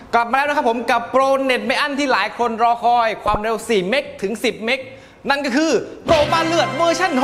กลับมาแล้วนะครับผมกับโปรเน็ตไม่อั้นที่หลายคนรอคอยความเร็ว4 เมกถึง10 เมกนั่นก็คือโปรบ้านเลือดเวอร์ชัน6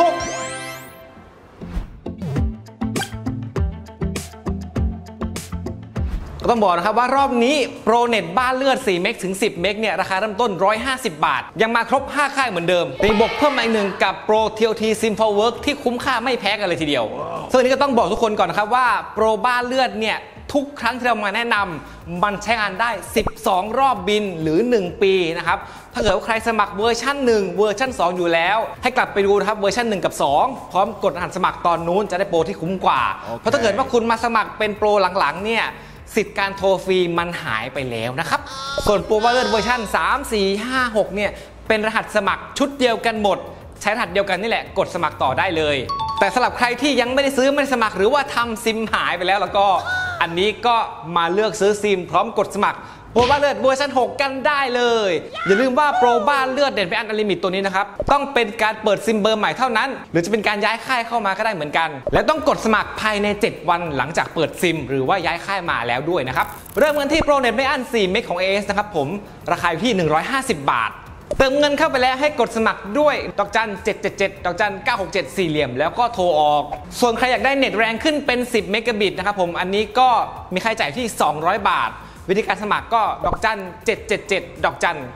ก็ต้องบอกนะครับว่ารอบนี้โปรเน็ตบ้านเลือด4 เมกถึง10 เมกเนี่ยราคาเริ่มต้น150 บาทยังมาครบ5ค่ายเหมือนเดิมแต่บวกเพิ่มมาอีกหนึ่งกับโปร TOT Simple Work ที่คุ้มค่าไม่แพ้กันเลยทีเดียวซึ่งนี้ก็ต้องบอกทุกคนก่อนนะครับว่าโปรบ้านเลือดเนี่ยทุกครั้งที่เรามาแนะนำมันใช้งานได้12รอบบินหรือ1ปีนะครับถ้าเกิดว่าใครสมัครเวอร์ชัน1เวอร์ชัน2อยู่แล้วให้กลับไปดูนะครับเวอร์ชัน1กับ2พร้อมกดรหัสสมัครตอนนู้นจะได้โปรที่คุ้มกว่าเพราะถ้าเกิดว่าคุณมาสมัครเป็นโปรหลังๆเนี่ยสิทธิ์การโทรฟรีมันหายไปแล้วนะครับส่วนโปรบ้านเลือดเวอร์ชัน3 4 5 6เนี่ยเป็นรหัสสมัครชุดเดียวกันหมดใช้รหัสเดียวกันนี่แหละกดสมัครต่อได้เลยแต่สำหรับใครที่ยังไม่ได้ซื้อไม่ได้สมัครหรือว่าทำซิมหายไปแล้วก็อันนี้ก็มาเลือกซื้อซิมพร้อมกดสมัครโปรบ้านเลือดเวอร์ชัน6กันได้เลยอย่าลืมว่าโปรบ้านเลือดเด่นไปอันลิมิตตัวนี้นะครับต้องเป็นการเปิดซิมเบอร์ใหม่เท่านั้นหรือจะเป็นการย้ายค่ายเข้ามาก็ได้เหมือนกันและต้องกดสมัครภายใน7 วันหลังจากเปิดซิมหรือว่าย้ายค่ายมาแล้วด้วยนะครับเริ่มกันที่โปรเน็ตไม่อั้น4 เมกของ AS นะครับผมราคาอยู่ที่150 บาทเติมเงินเข้าไปแล้วให้กดสมัครด้วยดอกจัน777ดอกจัน967สี่เหลี่ยมแล้วก็โทรออกส่วนใครอยากได้เน็ตแรงขึ้นเป็น10 เมกะบิตนะครับผมอันนี้ก็มีค่าใช้จ่ายที่200 บาทวิธีการสมัครก็ดอกจัน777ดอกจัน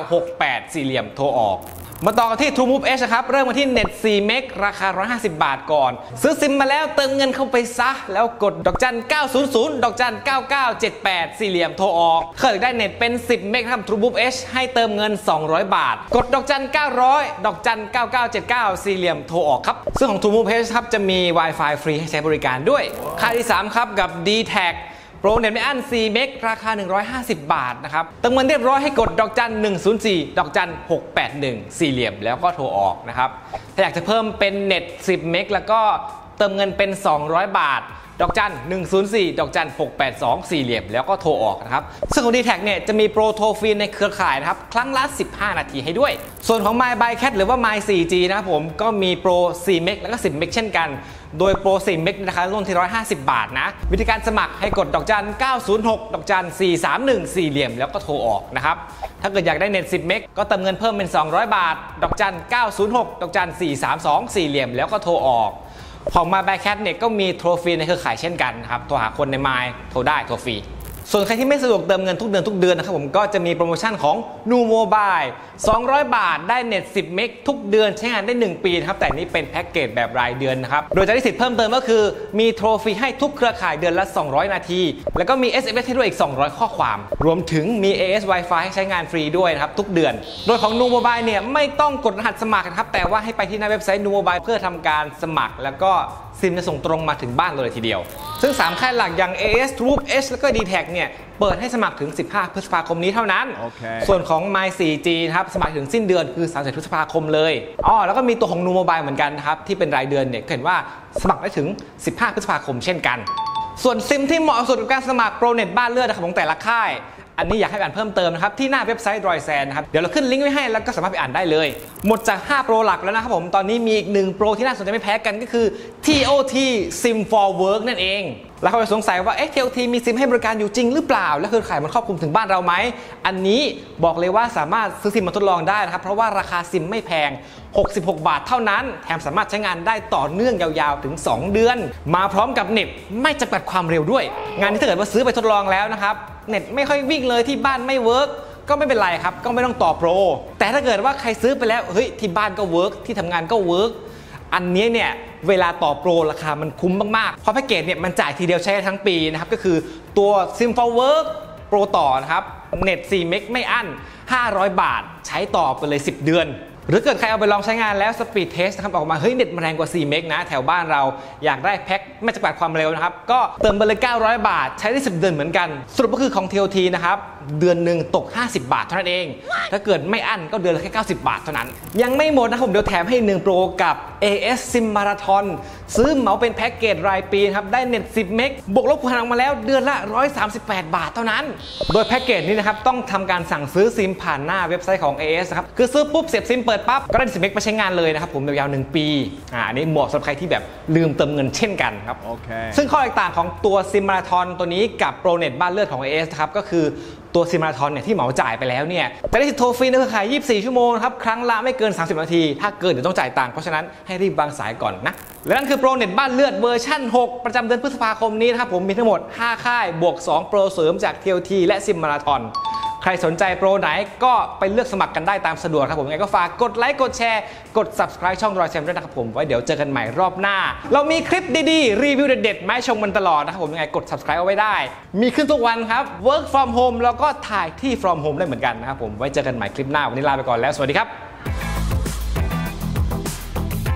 968สี่เหลี่ยมโทรออกมาต่อกันที่ True Move Edge ครับเริ่มมาที่เน็ต4 เมกราคา150 บาทก่อนซื้อซิมมาแล้วเติมเงินเข้าไปซะแล้วกดดอกจัน900ดอกจัน9978สี่เหลี่ยมโทรออกเคยได้เน็ตเป็น10 เมกครับ True Move Edge ให้เติมเงิน200 บาทกดดอกจัน900ดอกจัน9979สี่เหลี่ยมโทรออกครับซึ่งของ True Move Edge ครับจะมี Wi-Fi ฟรีให้ใช้บริการด้วยค่าที่3ครับกับ D-Tagโปรเน็ตไม่อั้น4 เมกราคา150 บาทนะครับเติมเงินเรียบร้อยให้กดดอกจัน104ดอกจัน681สี่เหลี่ยมแล้วก็โทรออกนะครับถ้าอยากจะเพิ่มเป็นเน็ต10 เมกแล้วก็เติมเงินเป็น200 บาทดอกจัน104ดอกจัน682สี่เหลี่ยมแล้วก็โทรออกนะครับซึ่งของ D-Tag เนี่ยจะมีโปรโทรฟรีในเครือข่ายนะครับครั้งละ15 นาทีให้ด้วยส่วนของ My by Cat หรือว่า My 4G นะครับผมก็มีโปร4 เมกแล้วก็10 เมกเช่นกันโดยโปร4 เมกราคาเริ่มต้นที่150 บาทนะวิธีการสมัครให้กดดอกจัน906ดอกจัน431สี่เหลี่ยมแล้วก็โทรออกนะครับถ้าเกิดอยากได้เน็ต10 เมกก็เติมเงินเพิ่มเป็น200 บาทดอกจัน906ดอกจัน432สี่เหลี่ยมแล้วก็โทรออกของ My by Cat เนี่ยก็มีโทรฟรีในเครือข่ายเช่นกันครับโทรหาคนใน My โทรได้โทรฟรีส่วนใครที่ไม่สะดวกเติมเงินทุกเดือนนะครับผมก็จะมีโปรโมชั่นของ Nu Mobile 200 บาทได้เน็ต10 เมกทุกเดือนใช้งานได้1 ปีนะครับแต่นี่เป็นแพ็กเกจแบบรายเดือนนะครับโดยจะได้สิทธิ์เพิ่มเติมก็คือมีโทรฟรีให้ทุกเครือข่ายเดือนละ200 นาทีแล้วก็มี SMS ให้ด้วยอีก200 ข้อความรวมถึงมี AS Wi-Fi ให้ใช้งานฟรีด้วยนะครับทุกเดือนโดยของ Nu Mobile เนี่ยไม่ต้องกดรหัสสมัครนะครับแต่ว่าให้ไปที่หน้าเว็บไซต์ Nu Mobile เพื่อทำการสมัครแล้วก็ซิมจะส่งตรงมาถึงบ้านเลยทีเดียวซึ่ง3ค่ายหลักอย่าง AS True Move Edge แล้วก็ D-Tag เนี่ยเปิดให้สมัครถึง15 พฤษภาคมนี้เท่านั้น ส่วนของ My 4G นะครับสมัครถึงสิ้นเดือนคือ30 พฤษภาคมเลยแล้วก็มีตัวของ Nu Mobile เหมือนกันนะครับที่เป็นรายเดือนเนี่ยเห็นว่าสมัครได้ถึง15 พฤษภาคมเช่นกันส่วนซิมที่เหมาะสุดกับการสมัครโปรเน็ตบ้านเลือดของแต่ละค่ายอันนี้อยากให้อ่านเพิ่มเติมนะครับที่หน้าเว็บไซต์ Droidzen นะครับเดี๋ยวเราขึ้นลิงก์ไว้ให้แล้วก็สามารถไปอ่านได้เลยหมดจาก5โปรหลักแล้วนะครับผมตอนนี้มีอีก1โปรที่น่าสนใจไม่แพ้กันก็คือ TOT Sim for Work นั่นเองแล้วเขาจะสงสัยว่าTOT มีซิมให้บริการอยู่จริงหรือเปล่าและเครือข่ายมันครอบคลุมถึงบ้านเราไหมอันนี้บอกเลยว่าสามารถซื้อซิมมาทดลองได้นะครับเพราะว่าราคาซิมไม่แพง66 บาทเท่านั้นแถมสามารถใช้งานได้ต่อเนื่องยาวๆถึง2 เดือนมาพร้อมกับเน็ตไม่จำกัดความเร็วด้วยงานนี้ถ้าเกิดว่าซื้อไปทดลองแล้วนะครับเน็ตไม่ค่อยวิ่งเลยที่บ้านไม่เวิร์กก็ไม่เป็นไรครับก็ไม่ต้องต่อโปรแต่ถ้าเกิดว่าใครซื้อไปแล้วเฮ้ยที่บ้านก็เวิร์กที่ทำงานก็เวิร์กอันนี้เนี่ยเวลาต่อโปรราคามันคุ้มมากๆเพราะแพ็กเกจเนี่ยมันจ่ายทีเดียวใช้ทั้งปีนะครับก็คือตัว Sim for Work โปรต่อนะครับเน็ต4 เมกไม่อั้น500 บาทใช้ต่อไปเลย10 เดือนหรือเกิดใครเอาไปลองใช้งานแล้วสปีดเทสนะครับออกมาเฮ้ยเน็ตมันแรงกว่า4 เมกนะแถวบ้านเราอยากได้แพ็คไม่จำกัดความเร็วนะครับก็เติมไปเลย900 บาทใช้ได้10 เดือนเหมือนกันสรุปก็คือของ TOT นะครับเดือนหนึ่งตก50 บาทเท่านั้นเองถ้าเกิดไม่อั้นก็เดือนละแค่90 บาทเท่านั้นยังไม่หมดนะครับผมเดี๋ยวแถมให้1โปรกับ AS Sim Marathon ซื้อเหมาเป็นแพ็กเกจรายปีครับได้เน็ต10 เมกบวกลบคูณหารออกมาแล้วเดือนละ138 บาทเท่านั้นโดยแพ็กเกจนี้นะครับต้องทำการสั่งซื้อซิมผ่านหน้าเว็บไซต์ของ AS ครับคือซื้อปุ๊บเสียบซิมเปิดดปั๊บก็ได้10 เมกไปใช้งานเลยนะครับผมยาวๆ1 ปีอันนี้เหมาะสำหรับใครที่แบบลืมเติมเงินเช่นกันครับโอเคซึ่งข้อแตกต่างของตัวซิมมาราธอนตัวนี้กับโปรเน็ตบ้านเลือดของ AS นะครับก็คือตัวซิมมาราธอนเนี่ยที่เหมาจ่ายไปแล้วเนี่ยจะได้สิทธิ์โทรฟรีในเครือข่าย24 ชั่วโมงครับครั้งละไม่เกิน30 นาทีถ้าเกินเดี๋ยวต้องจ่ายตังค์เพราะฉะนั้นให้รีบวางสายก่อนนะและนั่นคือโปรเน็ตบ้านเลือดเวอร์ชั่น 6 ประจำเดือนพฤษภาคมนี้นะครับผมมีทั้งหมด5 ค่ายบวก2 โปรเสริมจาก TLT และซิมมาราธอนใครสนใจโปรไหนก็ไปเลือกสมัครกันได้ตามสะดวกครับผมยังไงก็ฝากกดไลค์กดแชร์กด Subscribe ช่องรอยแซมด้วยนะครับผมไว้เดี๋ยวเจอกันใหม่รอบหน้าเรามีคลิปดีๆรีวิวเด็ดๆมาให้ชมกันตลอดนะครับผมยังไงกด Subscribe เอาไว้ได้มีขึ้นทุกวันครับ Work from home แล้วก็ถ่ายที่ from home ได้เหมือนกันนะครับผมไว้เจอกันใหม่คลิปหน้าวันนี้ลาไปก่อนแล้วสวัสดีครับ